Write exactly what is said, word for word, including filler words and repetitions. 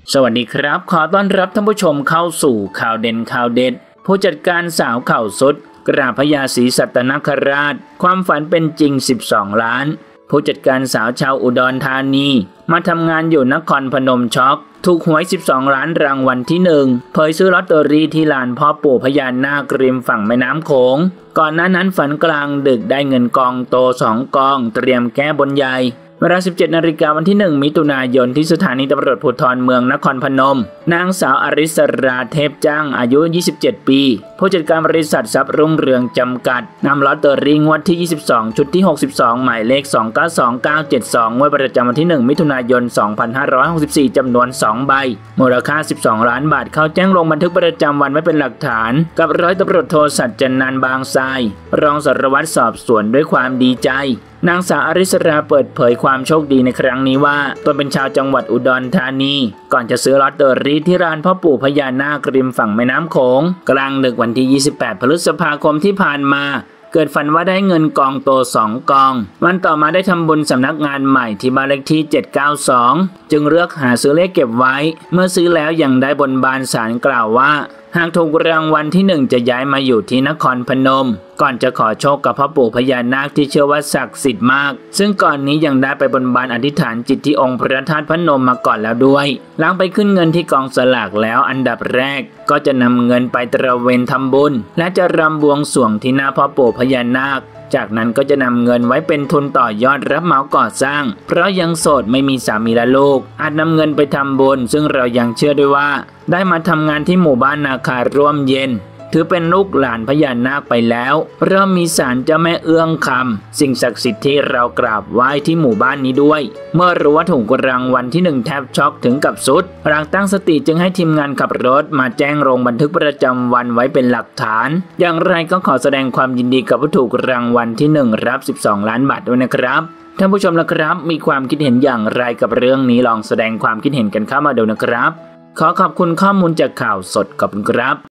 สวัสดีครับขอต้อนรับท่านผู้ชมเข้าสู่ข่าวเด่นข่าวเด็ดผู้จัดการสาวเข่าสุดกราบพญาศรีสัตนคราชความฝันเป็นจริงสิบสองล้านผู้จัดการสาวชาวอุดรธานีมาทำงานอยู่นครพนมช็อกถูกหวยสิบสองล้านรางวัลที่หนึ่งเผยซื้อลอตเตอรี่ที่ลานพ่อปู่พญานาคริมฝั่งแม่น้ำโขงก่อนหน้านั้นฝันกลางดึกได้เงินกองโตสองกองเตรียมแก้บนใหญ่เวลา สิบเจ็ดนาฬิกา วันที่หนึ่งมิถุนายนที่สถานีตำรวจภูธรเมืองนครพนมนางสาวอริสราเทพจ้างอายุยี่สิบเจ็ดปีผู้จัดการบริษัททรัพย์รุ่งเรืองจำกัดนำลอตเตอรี่งวดที่ยี่สิบสองชุดที่หกสิบสองหมายเลขสอง เก้า สอง เก้า เจ็ด สองงวดประจำวันที่หนึ่งมิถุนายนสองพันห้าร้อยหกสิบสี่จำนวนสองใบมูลค่าสิบสองล้านบาทเข้าแจ้งลงบันทึกประจำวันไว้เป็นหลักฐานกับร้อยตำรวจโทสัจจนันท์บางทรายรองสารวัตรสอบสวนด้วยความดีใจนางสาวอริสราเปิดเผยความโชคดีในครั้งนี้ว่าตนเป็นชาวจังหวัดอุดรธานีก่อนจะซื้อลอตเตอรี่ที่ร้านพ่อปู่พญานาคริมฝั่งแม่น้ำโขงกลางดึกวันที่ยี่สิบแปดพฤษภาคมที่ผ่านมาเกิดฝันว่าได้เงินกองโตสองกองวันต่อมาได้ทำบุญสำนักงานใหม่ที่บ้านเลขที่เจ็ดเก้าสองจึงเลือกหาซื้อเลขเก็บไว้เมื่อซื้อแล้วยังได้บนบานศาลกล่าวว่าหากถูกรางวัลที่หนึ่งจะย้ายมาอยู่ที่นครพนมก่อนจะขอโชคกับพ่อปู่พญานาคที่เชื่อว่าศักดิ์สิทธิ์มากซึ่งก่อนนี้ยังได้ไปบนบานอธิษฐานจิตที่องค์พระธาตุพนมมาก่อนแล้วด้วยหลังไปขึ้นเงินที่กองสลากแล้วอันดับแรกก็จะนำเงินไปตระเวนทำบุญและจะรำบวงสรวงที่หน้าพ่อปู่พญานาคจากนั้นก็จะนำเงินไว้เป็นทุนต่อยอดรับเหมาก่อสร้างเพราะยังโสดไม่มีสามีและลูกอาจนำเงินไปทำบุญซึ่งเรายังเชื่อด้วยว่าได้มาทำงานที่หมู่บ้านนาคาร่วมเย็นถือเป็นลูกหลานพญานาคไปแล้วเริ่มมีศาลเจ้าแม่เอื้องคำสิ่งศักดิ์สิทธิ์ที่เรากราบไหว้ที่หมู่บ้านนี้ด้วยเมื่อรู้ว่าถูกรางวัลที่หนึ่งแทบช็อกถึงกับสุดหลังตั้งสติจึงให้ทีมงานขับรถมาแจ้งลงบันทึกประจำวันไว้เป็นหลักฐานอย่างไรก็ขอแสดงความยินดีกับผู้ถูกรางวัลที่หนึ่งรับสิบสองล้านบาทด้วยนะครับท่านผู้ชมนะครับมีความคิดเห็นอย่างไรกับเรื่องนี้ลองแสดงความคิดเห็นกันเข้ามาดูนะครับขอขอบคุณข้อมูลจากข่าวสดขอบคุณครับ